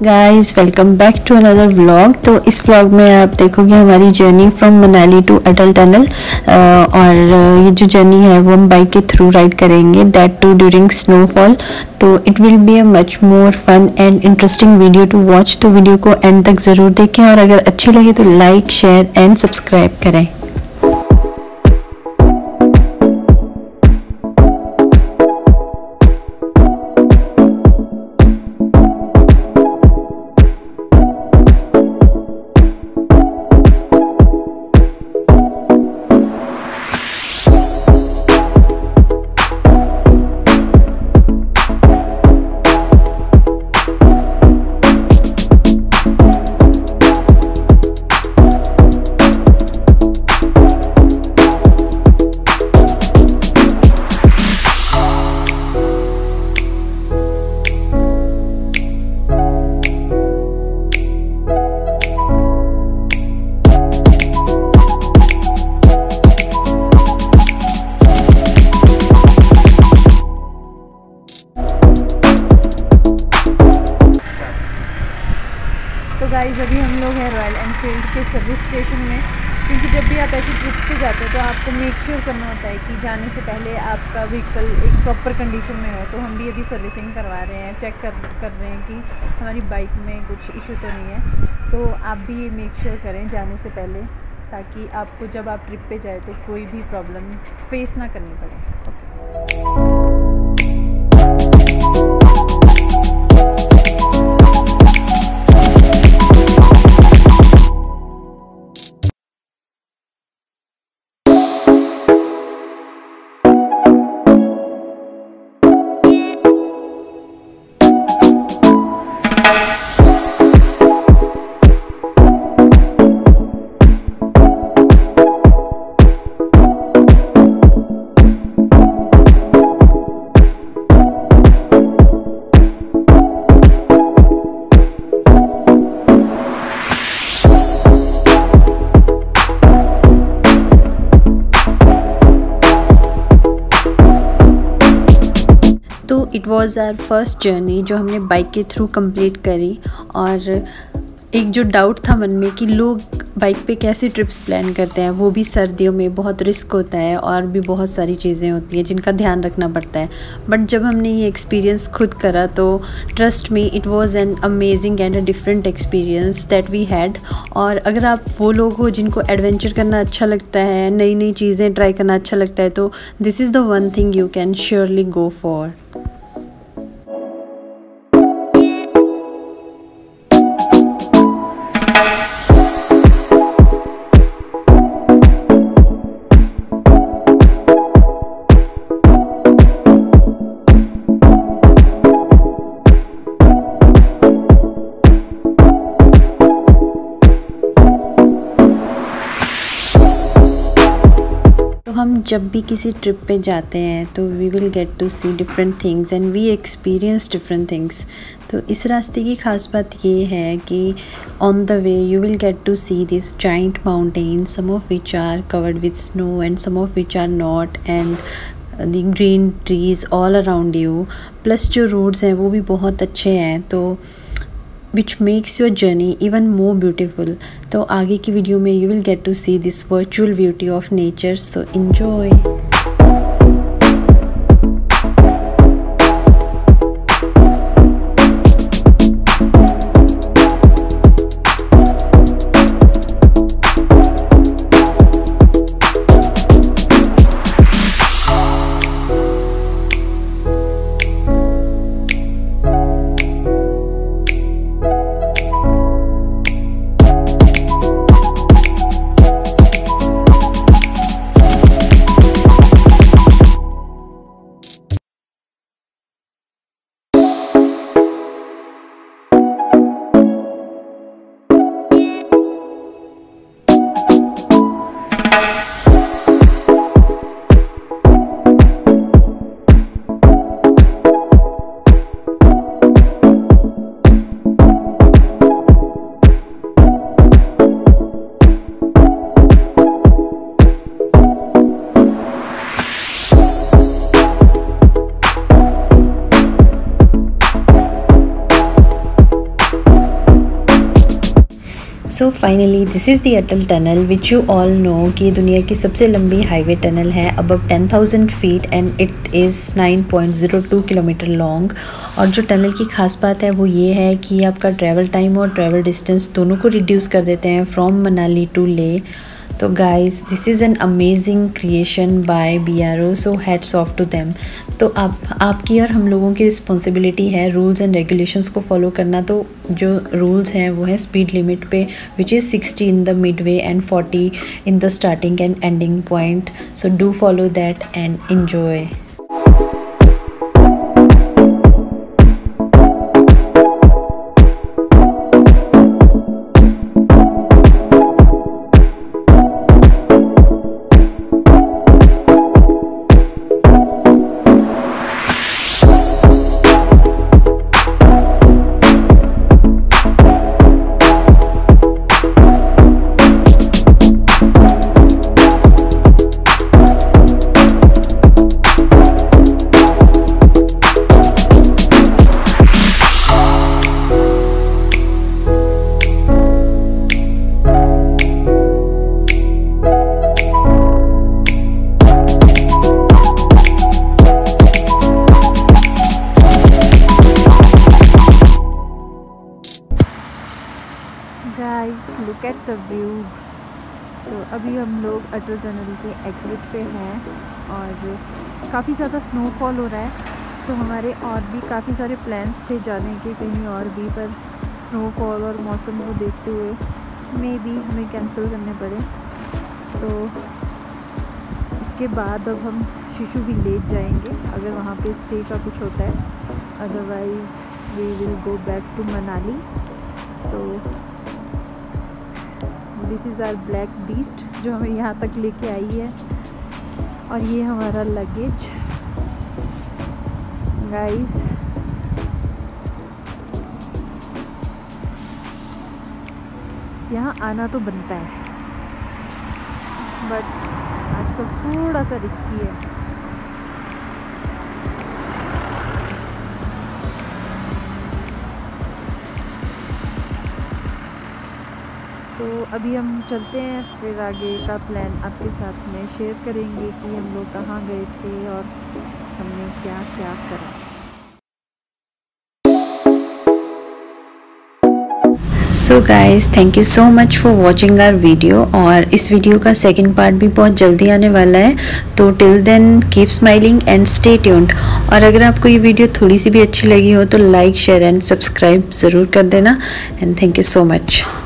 Guys welcome back to another vlog. तो इस vlog में आप देखोगे हमारी journey from Manali to Atal tunnel. और ये जो जर्नी है वो हम बाइक के थ्रू राइड करेंगे, दैट टू ड्यूरिंग स्नोफॉल। तो it will be a much more fun and interesting video to watch. तो वीडियो को एंड तक ज़रूर देखें और अगर अच्छी लगे तो लाइक, शेयर एंड सब्सक्राइब करें। तो गाइस अभी हम लोग हैं रॉयल एनफील्ड के सर्विस स्टेशन में, क्योंकि जब भी आप ऐसी ट्रिप्स पे जाते हो तो आपको मेक श्योर करना होता है कि जाने से पहले आपका व्हीकल एक प्रॉपर कंडीशन में हो। तो हम भी अभी सर्विसिंग करवा रहे हैं, चेक कर रहे हैं कि हमारी बाइक में कुछ इशू तो नहीं है। तो आप भी ये मेक श्योर करें जाने से पहले, ताकि आपको जब आप ट्रिप पे जाए तो कोई भी प्रॉब्लम फेस ना करनी पड़े। तो it was our first journey जो हमने बाइक के थ्रू कंप्लीट करी। और एक जो डाउट था मन में कि लोग बाइक पे कैसे ट्रिप्स प्लान करते हैं, वो भी सर्दियों में बहुत रिस्क होता है और भी बहुत सारी चीज़ें होती हैं जिनका ध्यान रखना पड़ता है। बट जब हमने ये एक्सपीरियंस खुद करा तो trust me it was an amazing and a different experience that we had. और अगर आप वो लोग हो जिनको एडवेंचर करना अच्छा लगता है, नई नई चीज़ें ट्राई करना अच्छा लगता है, तो this is the one thing you can surely go for. हम जब भी किसी ट्रिप पे जाते हैं तो we will get to see different things and we experience different things. तो इस रास्ते की ख़ास बात ये है कि on the way you will get to see this giant mountains, some of which are covered with snow and some of which are not, and the green trees all around you. Plus जो roads हैं वो भी बहुत अच्छे हैं, तो which makes your journey even more beautiful। तो आगे की वीडियो में you will get to see this virtual beauty of nature, so enjoy। So finally this is the Atal tunnel which you all know कि दुनिया की सबसे लंबी हाईवे टनल है above 10,000 feet and it is 9.02 kilometre long. और जो tunnel की खास बात है वो ये है कि आपका ट्रैवल टाइम और ट्रैवल डिस्टेंस दोनों को रिड्यूस कर देते हैं फ्रॉम मनाली टू ले। तो guys this is an amazing creation by BRO, so heads off to them. तो आपकी और हम लोगों की रिस्पॉन्सिबिलिटी है रूल्स एंड रेगुलेशंस को फॉलो करना। तो जो रूल्स हैं वो है स्पीड लिमिट पे which is 60 in the midway and 40 in the starting and ending point. So do follow that and enjoy. Guys look at the view. तो अभी हम लोग अटल टनल के एग्जिट पे हैं और काफ़ी ज़्यादा स्नोफॉल हो रहा है। तो हमारे और भी काफ़ी सारे प्लान्स थे जाने के कहीं और भी, पर स्नोफॉल और मौसम को देखते हुए मे बी हमें कैंसिल करने पड़े। तो इसके बाद अब हम शिशु विलेज जाएंगे अगर वहाँ पे स्टे का कुछ होता है, otherwise we will go back to Manali. तो this is our black beast जो हमें यहाँ तक लेके आई है, और ये हमारा लगेज। गाइस यहाँ आना तो बनता है बट आजकल थोड़ा सा रिस्की है। तो अभी हम चलते हैं, फिर आगे का प्लान आपके साथ में शेयर करेंगे कि हम लोग कहाँ गए थे और हमने क्या क्या करा। So guys thank you so much for watching our video, और इस वीडियो का सेकंड पार्ट भी बहुत जल्दी आने वाला है। तो till then keep smiling and stay tuned. और अगर आपको ये वीडियो थोड़ी सी भी अच्छी लगी हो तो लाइक शेयर एंड सब्सक्राइब ज़रूर कर देना। And thank you so much.